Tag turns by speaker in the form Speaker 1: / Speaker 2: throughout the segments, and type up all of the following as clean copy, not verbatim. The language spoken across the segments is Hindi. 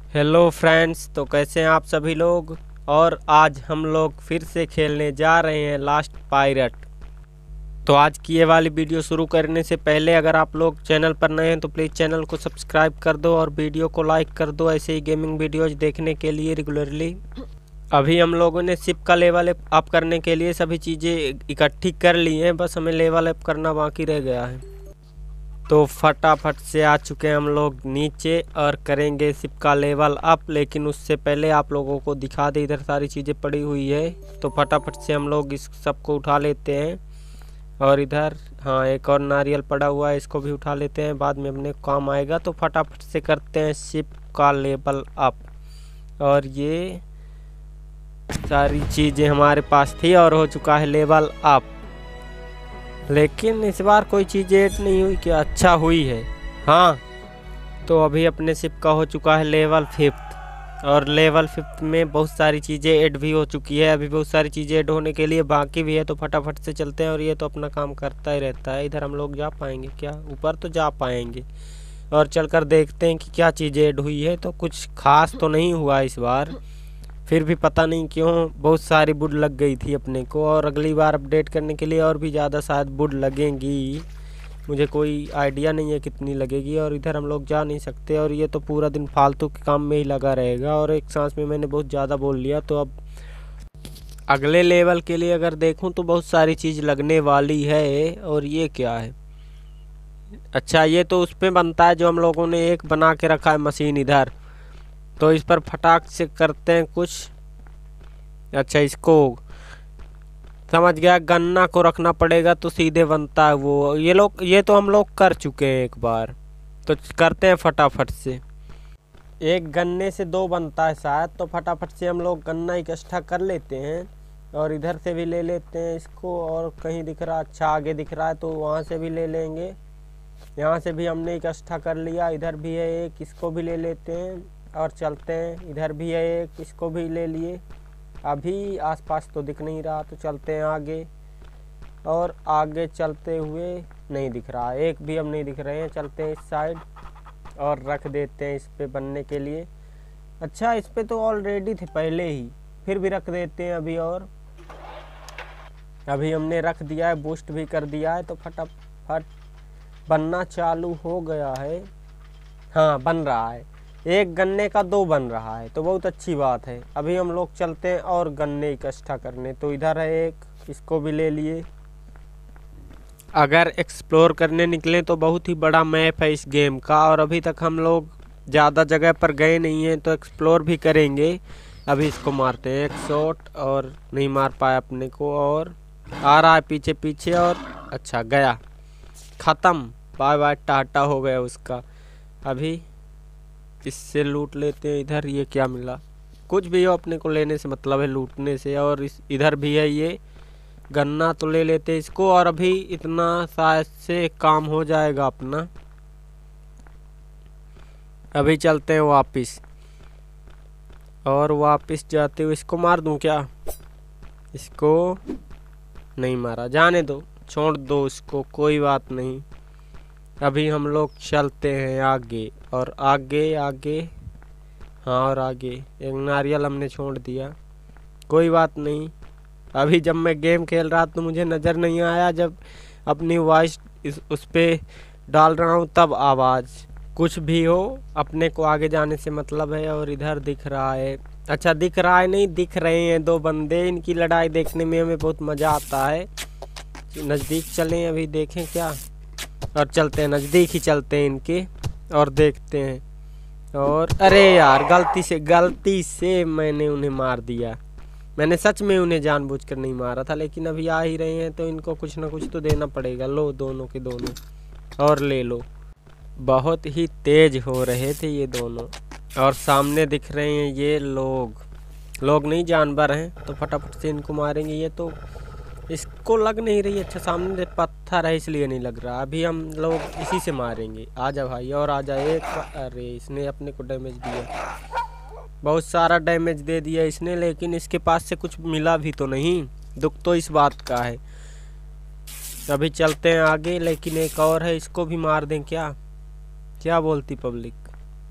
Speaker 1: हेलो फ्रेंड्स, तो कैसे हैं आप सभी लोग। और आज हम लोग फिर से खेलने जा रहे हैं लास्ट पायरेट। तो आज की ये वाली वीडियो शुरू करने से पहले अगर आप लोग चैनल पर नए हैं तो प्लीज़ चैनल को सब्सक्राइब कर दो और वीडियो को लाइक कर दो ऐसे ही गेमिंग वीडियोज देखने के लिए रेगुलरली। अभी हम लोगों ने शिप का लेवल अप करने के लिए सभी चीज़ें इकट्ठी कर ली हैं, बस हमें लेवल अप करना बाकी रह गया है। तो फटाफट से आ चुके हैं हम लोग नीचे और करेंगे शिप का लेवल अप। लेकिन उससे पहले आप लोगों को दिखा दे, इधर सारी चीज़ें पड़ी हुई है तो फटाफट से हम लोग इस सबको उठा लेते हैं। और इधर हाँ एक और नारियल पड़ा हुआ है, इसको भी उठा लेते हैं, बाद में अपने काम आएगा। तो फटाफट से करते हैं शिप का लेवल अप। और ये सारी चीज़ें हमारे पास थी और हो चुका है लेवल अप। लेकिन इस बार कोई चीज़ ऐड नहीं हुई, क्या अच्छा हुई है। हाँ, तो अभी अपने शिप का हो चुका है लेवल 5 और लेवल 5 में बहुत सारी चीज़ें ऐड भी हो चुकी है। अभी बहुत सारी चीज़ें ऐड होने के लिए बाकी भी है, तो फटाफट से चलते हैं। और ये तो अपना काम करता ही रहता है। इधर हम लोग जा पाएंगे क्या? ऊपर तो जा पाएंगे और चलकर देखते हैं कि क्या चीज़ें ऐड हुई है। तो कुछ खास तो नहीं हुआ इस बार, फिर भी पता नहीं क्यों बहुत सारी वुड लग गई थी अपने को। और अगली बार अपडेट करने के लिए और भी ज़्यादा शायद वुड लगेंगी, मुझे कोई आइडिया नहीं है कितनी लगेगी। और इधर हम लोग जा नहीं सकते और ये तो पूरा दिन फालतू के काम में ही लगा रहेगा। और एक सांस में मैंने बहुत ज़्यादा बोल लिया। तो अब अगले लेवल के लिए अगर देखूं तो बहुत सारी चीज़ लगने वाली है। और ये क्या है? अच्छा, ये तो उस पर बनता है जो हम लोगों ने एक बना के रखा है मशीन इधर। तो इस पर फटाक से करते हैं कुछ। अच्छा, इसको समझ गया, गन्ना को रखना पड़ेगा तो सीधे बनता है वो। ये तो हम लोग कर चुके हैं एक बार। तो करते हैं फटाफट से। एक गन्ने से 2 बनता है शायद, तो फटाफट से हम लोग गन्ना इकट्ठा कर लेते हैं। और इधर से भी ले लेते हैं इसको। और कहीं दिख रहा, अच्छा आगे दिख रहा है तो वहाँ से भी ले लेंगे। यहाँ से भी हमने इकट्ठा कर लिया। इधर भी है एक, इसको भी ले लेते हैं और चलते हैं। इधर भी है एक, इसको भी ले लिए। अभी आसपास तो दिख नहीं रहा, तो चलते हैं आगे। और आगे चलते हुए नहीं दिख रहा, एक भी हम नहीं दिख रहे हैं। चलते हैं इस साइड और रख देते हैं इस पे बनने के लिए। अच्छा, इस पे तो ऑलरेडी थे पहले ही, फिर भी रख देते हैं अभी। और अभी हमने रख दिया है, बूस्ट भी कर दिया है, तो फटाफट बनना चालू हो गया है। हाँ, बन रहा है। एक गन्ने का 2 बन रहा है, तो बहुत अच्छी बात है। अभी हम लोग चलते हैं और गन्ने इकट्ठा करने। तो इधर है एक, इसको भी ले लिए। अगर एक्सप्लोर करने निकले तो बहुत ही बड़ा मैप है इस गेम का, और अभी तक हम लोग ज़्यादा जगह पर गए नहीं हैं, तो एक्सप्लोर भी करेंगे। अभी इसको मारते हैं एक शॉट, और नहीं मार पाया अपने को। और आ रहा है पीछे पीछे, और अच्छा गया, ख़त्म, बाय बाय टाटा हो गया उसका। अभी इससे लूट लेते हैं। इधर ये क्या मिला? कुछ भी हो, अपने को लेने से मतलब है, लूटने से। और इधर भी है ये गन्ना, तो ले लेते हैं इसको। और अभी इतना शायद से काम हो जाएगा अपना। अभी चलते हैं वापस। और वापस जाते हुए इसको मार दूं क्या? इसको नहीं मारा, जाने दो, छोड़ दो इसको, कोई बात नहीं। अभी हम लोग चलते हैं आगे और आगे आगे। हाँ, और आगे एक नारियल हमने छोड़ दिया, कोई बात नहीं। अभी जब मैं गेम खेल रहा तो मुझे नज़र नहीं आया, जब अपनी वॉइस उस पर डाल रहा हूँ तब आवाज़। कुछ भी हो, अपने को आगे जाने से मतलब है। और इधर दिख रहा है, अच्छा दिख रहा है नहीं, दिख रहे हैं 2 बंदे। इनकी लड़ाई देखने में हमें बहुत मज़ा आता है। नज़दीक चलें, अभी देखें क्या। और चलते हैं, नज़दीक ही चलते हैं इनके और देखते हैं। और अरे यार, गलती से मैंने उन्हें मार दिया। मैंने सच में उन्हें जानबूझकर नहीं मारा था, लेकिन अभी आ ही रहे हैं तो इनको कुछ ना कुछ तो देना पड़ेगा। लो, दोनों के दोनों, और ले लो। बहुत ही तेज हो रहे थे ये दोनों। और सामने दिख रहे हैं ये लोग नहीं, जानवर हैं। तो फटाफट से इनको मारेंगे। ये तो इसको लग नहीं रही। अच्छा, सामने पत्थर है इसलिए नहीं लग रहा। अभी हम लोग इसी से मारेंगे। आजा भाई, और आजा एक। अरे, इसने अपने को डैमेज दिया, बहुत सारा डैमेज दे दिया इसने। लेकिन इसके पास से कुछ मिला भी तो नहीं, दुख तो इस बात का है। अभी चलते हैं आगे, लेकिन एक और है, इसको भी मार दें क्या? क्या बोलती पब्लिक?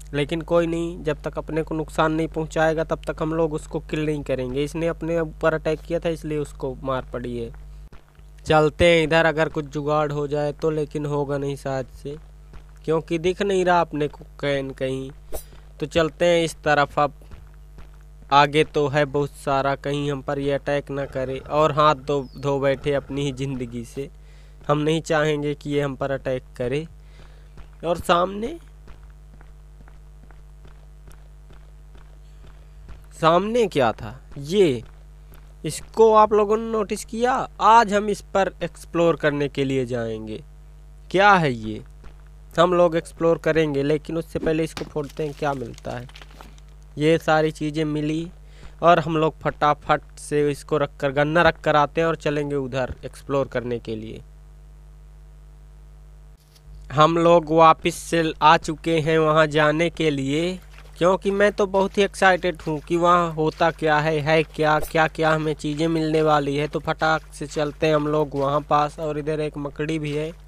Speaker 1: लेकिन कोई नहीं, जब तक अपने को नुकसान नहीं पहुंचाएगा तब तक हम लोग उसको किल नहीं करेंगे। इसने अपने ऊपर अटैक किया था इसलिए उसको मार पड़ी है। चलते हैं इधर, अगर कुछ जुगाड़ हो जाए तो, लेकिन होगा नहीं शायद से, क्योंकि दिख नहीं रहा अपने को कैन कहीं। तो चलते हैं इस तरफ। अब आगे तो है बहुत सारा, कहीं हम पर ये अटैक ना करे और हाथ धो बैठे अपनी ही ज़िंदगी से। हम नहीं चाहेंगे कि ये हम पर अटैक करे। और सामने क्या था ये, इसको आप लोगों ने नोटिस किया? आज हम इस पर एक्सप्लोर करने के लिए जाएंगे। क्या है ये, हम लोग एक्सप्लोर करेंगे, लेकिन उससे पहले इसको फोड़ते हैं, क्या मिलता है। ये सारी चीज़ें मिली और हम लोग फटाफट से इसको रखकर, गन्ना रख कर आते हैं और चलेंगे उधर एक्सप्लोर करने के लिए। हम लोग वापस से आ चुके हैं वहाँ जाने के लिए, क्योंकि मैं तो बहुत ही एक्साइटेड हूँ कि वहाँ होता क्या है क्या क्या क्या हमें चीज़ें मिलने वाली है। तो फटाक से चलते हैं हम लोग वहाँ पास। और इधर एक मकड़ी भी है,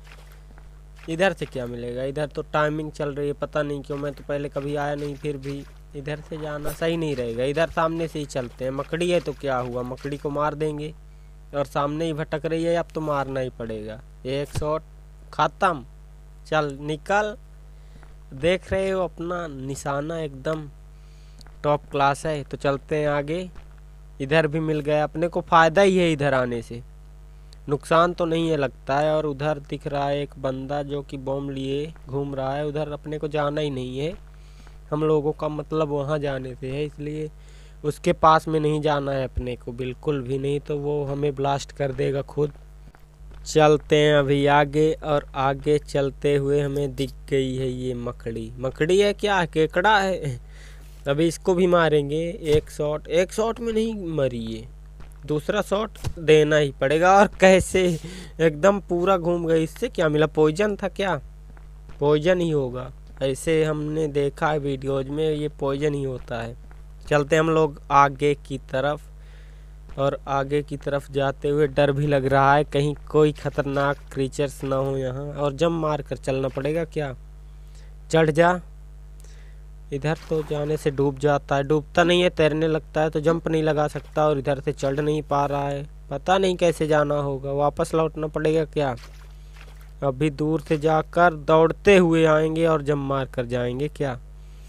Speaker 1: इधर से क्या मिलेगा? इधर तो टाइमिंग चल रही है, पता नहीं क्यों, मैं तो पहले कभी आया नहीं, फिर भी इधर से जाना सही नहीं रहेगा। इधर सामने से ही चलते हैं। मकड़ी है तो क्या हुआ, मकड़ी को मार देंगे। और सामने ही भटक रही है, अब तो मारना ही पड़ेगा। एक शॉट ख़त्म, चल निकल। देख रहे हो अपना निशाना एकदम टॉप क्लास है। तो चलते हैं आगे। इधर भी मिल गया, अपने को फ़ायदा ही है इधर आने से, नुकसान तो नहीं है लगता है। और उधर दिख रहा है एक बंदा जो कि बम लिए घूम रहा है, उधर अपने को जाना ही नहीं है। हम लोगों का मतलब वहाँ जाने से है, इसलिए उसके पास में नहीं जाना है अपने को, बिल्कुल भी नहीं, तो वो हमें ब्लास्ट कर देगा खुद। चलते हैं अभी आगे, और आगे चलते हुए हमें दिख गई है ये मकड़ी है क्या, केकड़ा है। अभी इसको भी मारेंगे। एक शॉट में नहीं मरी ये, दूसरा शॉट देना ही पड़ेगा। और कैसे एकदम पूरा घूम गई। इससे क्या मिला, पॉइजन था क्या? पॉइजन ही होगा, ऐसे हमने देखा है वीडियोज में, ये पॉइजन ही होता है। चलते हम लोग आगे की तरफ। और आगे की तरफ जाते हुए डर भी लग रहा है, कहीं कोई खतरनाक क्रीचर्स ना हो यहाँ। और जंप मार कर चलना पड़ेगा क्या? चढ़ जा। इधर तो जाने से डूब जाता है, डूबता नहीं है, तैरने लगता है, तो जंप नहीं लगा सकता। और इधर से चढ़ नहीं पा रहा है, पता नहीं कैसे जाना होगा। वापस लौटना पड़ेगा क्या? अभी दूर से जाकर दौड़ते हुए आएंगे और जंप मार कर जाएंगे क्या?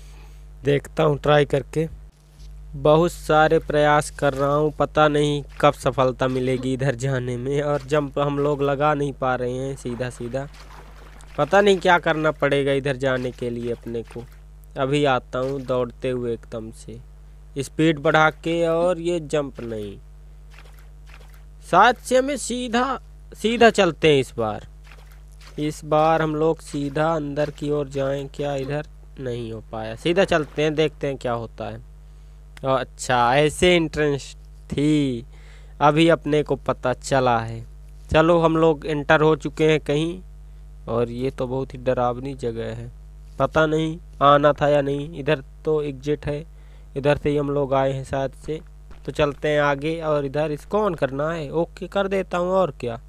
Speaker 1: देखता हूँ ट्राई करके। बहुत सारे प्रयास कर रहा हूँ, पता नहीं कब सफलता मिलेगी इधर जाने में। और जंप हम लोग लगा नहीं पा रहे हैं सीधा सीधा, पता नहीं क्या करना पड़ेगा इधर जाने के लिए अपने को। अभी आता हूँ दौड़ते हुए एकदम से, स्पीड बढ़ा के। और ये जंप नहीं, साथ से हमें सीधा चलते हैं इस बार हम लोग सीधा अंदर की ओर जाएं क्या? इधर नहीं हो पाया, सीधा चलते हैं, देखते हैं क्या होता है। अच्छा, ऐसे इंटरेस्ट थी, अभी अपने को पता चला है। चलो हम लोग एंटर हो चुके हैं कहीं, और ये तो बहुत ही डरावनी जगह है, पता नहीं आना था या नहीं। इधर तो एग्जिट है, इधर से ही हम लोग आए हैं शायद से। तो चलते हैं आगे। और इधर इसको ऑन करना है, ओके कर देता हूँ। और क्या,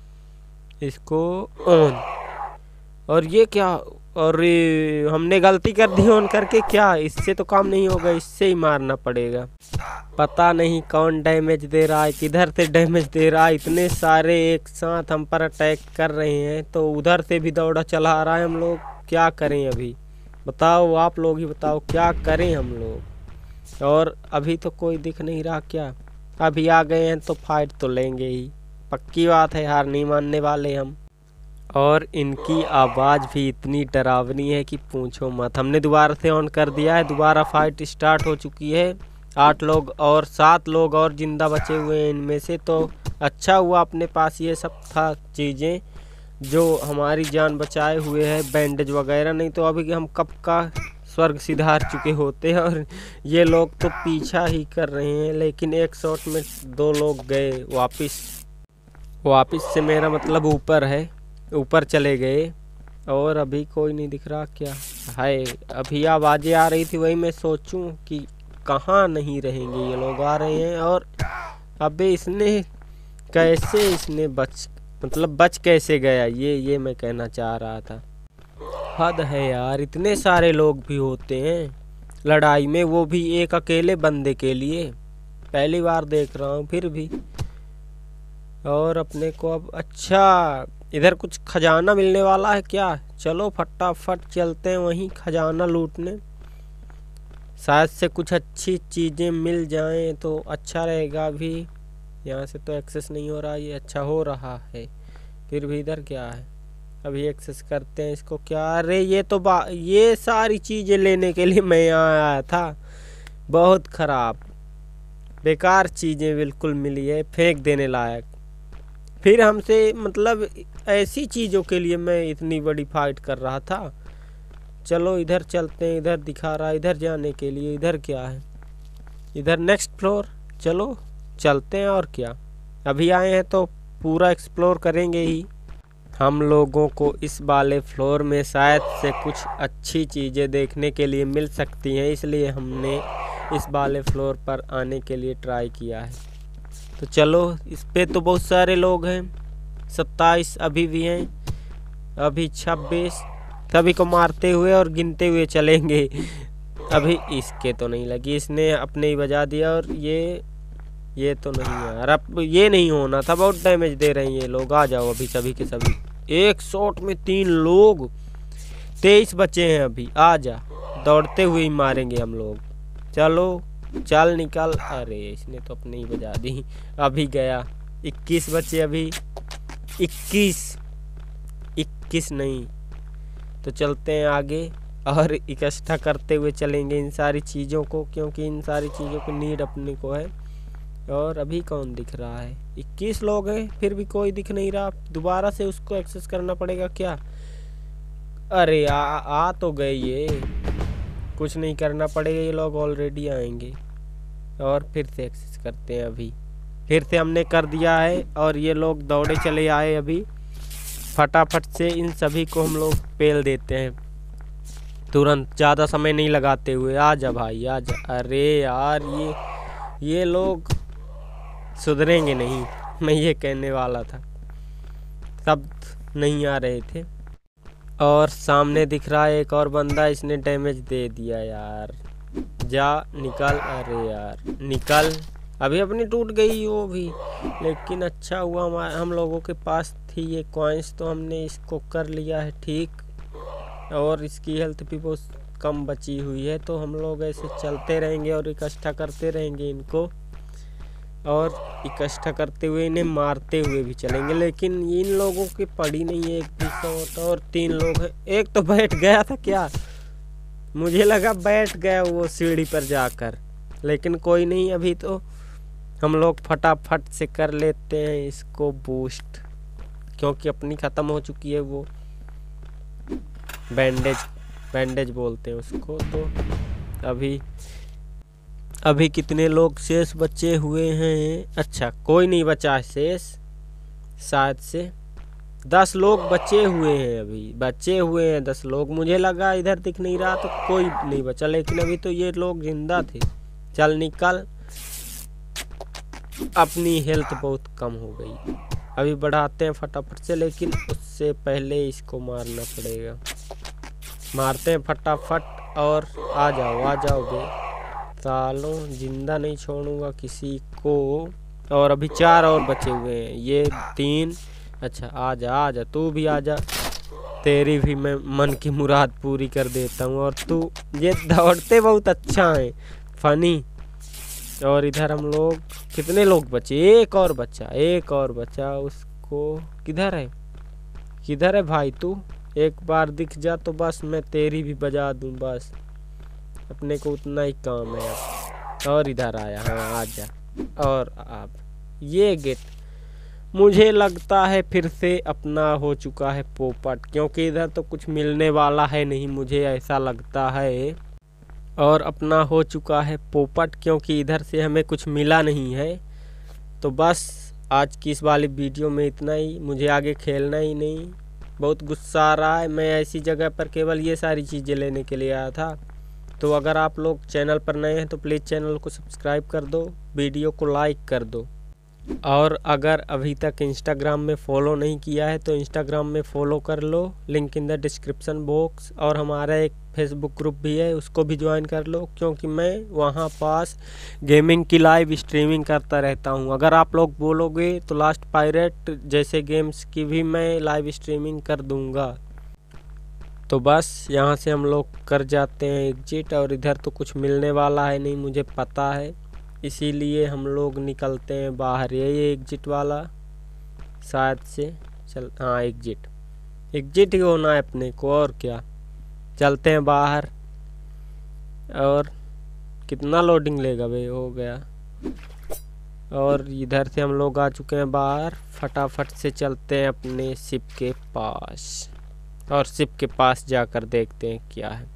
Speaker 1: इसको ऑन। और ये क्या, और हमने गलती कर दी ऑन करके क्या? इससे तो काम नहीं होगा, इससे ही मारना पड़ेगा। पता नहीं कौन डैमेज दे रहा है, किधर से डैमेज दे रहा है। इतने सारे एक साथ हम पर अटैक कर रहे हैं, तो उधर से भी दौड़ा चला रहा है। हम लोग क्या करें अभी, बताओ, आप लोग ही बताओ क्या करें हम लोग। और अभी तो कोई दिख नहीं रहा क्या? अभी आ गए हैं तो फाइट तो लेंगे ही, पक्की बात है, हार नहीं मानने वाले हम। और इनकी आवाज़ भी इतनी डरावनी है कि पूछो मत। हमने दोबारा से ऑन कर दिया है, दोबारा फाइट स्टार्ट हो चुकी है। 8 लोग और 7 लोग और ज़िंदा बचे हुए हैं इनमें से। तो अच्छा हुआ अपने पास ये सब था चीज़ें जो हमारी जान बचाए हुए है, बैंडेज वगैरह, नहीं तो अभी हम कब का स्वर्ग सिधार चुके होते हैं। और ये लोग तो पीछा ही कर रहे हैं, लेकिन एक शॉट में 2 लोग गए वापस से, मेरा मतलब ऊपर है, ऊपर चले गए। और अभी कोई नहीं दिख रहा क्या है? अभी आवाज़ें आ रही थी, वही मैं सोचूं कि कहाँ नहीं रहेंगे ये लोग, आ रहे हैं। और अबे इसने बच कैसे गया, ये मैं कहना चाह रहा था। हद है यार, इतने सारे लोग भी होते हैं लड़ाई में, वो भी एक अकेले बंदे के लिए। पहली बार देख रहा हूँ फिर भी। और अपने को अब अच्छा इधर कुछ खजाना मिलने वाला है क्या? चलो फटाफट चलते हैं वहीं खजाना लूटने। शायद से कुछ अच्छी चीज़ें मिल जाएं तो अच्छा रहेगा। अभी यहाँ से तो एक्सेस नहीं हो रहा, ये अच्छा हो रहा है। फिर भी इधर क्या है? अभी एक्सेस करते हैं इसको। क्या? अरे ये तो ये सारी चीज़ें लेने के लिए मैं यहाँ आया था। बहुत ख़राब बेकार चीज़ें बिल्कुल मिली है, फेंक देने लायक। फिर हमसे मतलब ऐसी चीज़ों के लिए मैं इतनी बड़ी फाइट कर रहा था। चलो इधर चलते हैं, इधर दिखा रहा है इधर जाने के लिए। इधर क्या है? इधर नेक्स्ट फ्लोर। चलो चलते हैं, और क्या, अभी आए हैं तो पूरा एक्सप्लोर करेंगे ही। हम लोगों को इस वाले फ्लोर में शायद से कुछ अच्छी चीज़ें देखने के लिए मिल सकती हैं, इसलिए हमने इस वाले फ्लोर पर आने के लिए ट्राई किया है। तो चलो, इस पे तो बहुत सारे लोग हैं, 27 अभी भी हैं, अभी 26। सभी को मारते हुए और गिनते हुए चलेंगे। अभी इसके तो नहीं लगी, इसने अपने ही बजा दिया। और ये तो नहीं यार, अब ये नहीं होना था। बहुत डैमेज दे रहे हैं ये लोग। आ जाओ अभी सभी के सभी। एक शॉट में 3 लोग, 23 बचे हैं अभी। आ जा, दौड़ते हुए ही मारेंगे हम लोग। चलो चल निकल। अरे इसने तो अपने ही बजा दी। अभी गया। 21 बचे अभी। 21 नहीं तो चलते हैं आगे और इकट्ठा करते हुए चलेंगे इन सारी चीज़ों को, क्योंकि इन सारी चीज़ों की नीड अपने को है। और अभी कौन दिख रहा है? 21 लोग हैं, फिर भी कोई दिख नहीं रहा। दोबारा से उसको एक्सेस करना पड़ेगा क्या? अरे आ तो गए ये। कुछ नहीं करना पड़ेगा, ये लोग ऑलरेडी आएंगे। और फिर से एक्सेस करते हैं। अभी फिर से हमने कर दिया है और ये लोग दौड़े चले आए। अभी फटाफट से इन सभी को हम लोग पेल देते हैं तुरंत, ज़्यादा समय नहीं लगाते हुए। आ जा भाई आ जा। अरे यार ये लोग सुधरेंगे नहीं, मैं ये कहने वाला था। सब नहीं आ रहे थे। और सामने दिख रहा है एक और बंदा, इसने डैमेज दे दिया यार। जा निकल। अरे यार निकल। अभी अपनी टूट गई वो भी, लेकिन अच्छा हुआ हम लोगों के पास थी ये कॉइन्स, तो हमने इसको कर लिया है ठीक। और इसकी हेल्थ भी बहुत कम बची हुई है, तो हम लोग ऐसे चलते रहेंगे और इकट्ठा करते रहेंगे इनको। और इकट्ठा करते हुए इन्हें मारते हुए भी चलेंगे। लेकिन इन लोगों की पड़ी नहीं है एक भी शॉट। और 3 लोग हैं। एक तो बैठ गया था क्या? मुझे लगा बैठ गया वो सीढ़ी पर जाकर, लेकिन कोई नहीं। अभी तो हम लोग फटाफट से कर लेते हैं इसको बूस्ट, क्योंकि अपनी ख़त्म हो चुकी है वो बैंडेज बोलते हैं उसको। तो अभी कितने लोग शेष बचे हुए हैं? अच्छा कोई नहीं बचा है शेष, शायद से 10 लोग बचे हुए हैं। अभी बचे हुए हैं 10 लोग। मुझे लगा इधर दिख नहीं रहा तो कोई नहीं बचा, लेकिन अभी तो ये लोग जिंदा थे। चल निकल। अपनी हेल्थ बहुत कम हो गई। अभी बढ़ाते हैं फटाफट से, लेकिन उससे पहले इसको मारना पड़ेगा। मारते हैं फटाफट। और आ जाओ बे सालों, जिंदा नहीं छोड़ूंगा किसी को। और अभी 4 और बचे हुए हैं, ये 3। अच्छा आ जा तू भी आ जा, तेरी भी मैं मन की मुराद पूरी कर देता हूँ। और तू, ये दौड़ते बहुत अच्छा है, फनी। और इधर हम लोग कितने लोग बचे? एक और बचा। उसको किधर है भाई तू? एक बार दिख जा तो बस मैं तेरी भी बजा दूं। बस अपने को उतना ही काम है अब। और इधर आया। हाँ आ जा। और अब ये गेट मुझे लगता है फिर से अपना हो चुका है पोपट, क्योंकि इधर तो कुछ मिलने वाला है नहीं, मुझे ऐसा लगता है। और अपना हो चुका है पोपट, क्योंकि इधर से हमें कुछ मिला नहीं है। तो बस आज की इस वाली वीडियो में इतना ही। मुझे आगे खेलना ही नहीं, बहुत गुस्सा आ रहा है। मैं ऐसी जगह पर केवल ये सारी चीज़ें लेने के लिए आया था। तो अगर आप लोग चैनल पर नए हैं तो प्लीज़ चैनल को सब्सक्राइब कर दो, वीडियो को लाइक कर दो। और अगर अभी तक इंस्टाग्राम में फॉलो नहीं किया है तो इंस्टाग्राम में फॉलो कर लो, link in the description box. और हमारा एक फेसबुक ग्रुप भी है, उसको भी ज्वाइन कर लो, क्योंकि मैं वहाँ पास गेमिंग की लाइव स्ट्रीमिंग करता रहता हूँ। अगर आप लोग बोलोगे तो लास्ट पायरेट जैसे गेम्स की भी मैं लाइव स्ट्रीमिंग कर दूँगा। तो बस यहाँ से हम लोग कर जाते हैं एग्जिट, और इधर तो कुछ मिलने वाला है नहीं मुझे पता है, इसीलिए हम लोग निकलते हैं बाहर। यही एग्जिट वाला शायद से, चल हाँ एग्जिट ही होना है अपने को, और क्या। चलते हैं बाहर। और कितना लोडिंग लेगा भाई, हो गया। और इधर से हम लोग आ चुके हैं बाहर, फटाफट से चलते हैं अपने शिप के पास, और शिप के पास जाकर देखते हैं क्या है।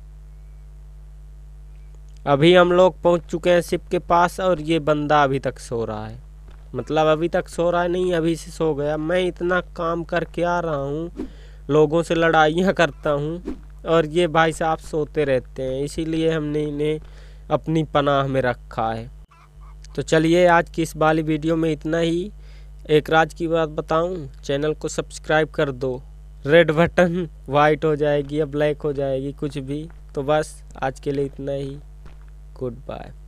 Speaker 1: अभी हम लोग पहुंच चुके हैं शिप के पास, और ये बंदा अभी तक सो रहा है। मतलब अभी तक सो रहा है नहीं, अभी से सो गया। मैं इतना काम करके आ रहा हूँ, लोगों से लड़ाइयाँ करता हूँ, और ये भाई साहब सोते रहते हैं, इसीलिए हमने इन्हें अपनी पनाह में रखा है। तो चलिए आज की इस वाली वीडियो में इतना ही। एक राज की बात बताऊँ, चैनल को सब्सक्राइब कर दो। रेड बटन वाइट हो जाएगी या ब्लैक हो जाएगी, कुछ भी। तो बस आज के लिए इतना ही। Good bye.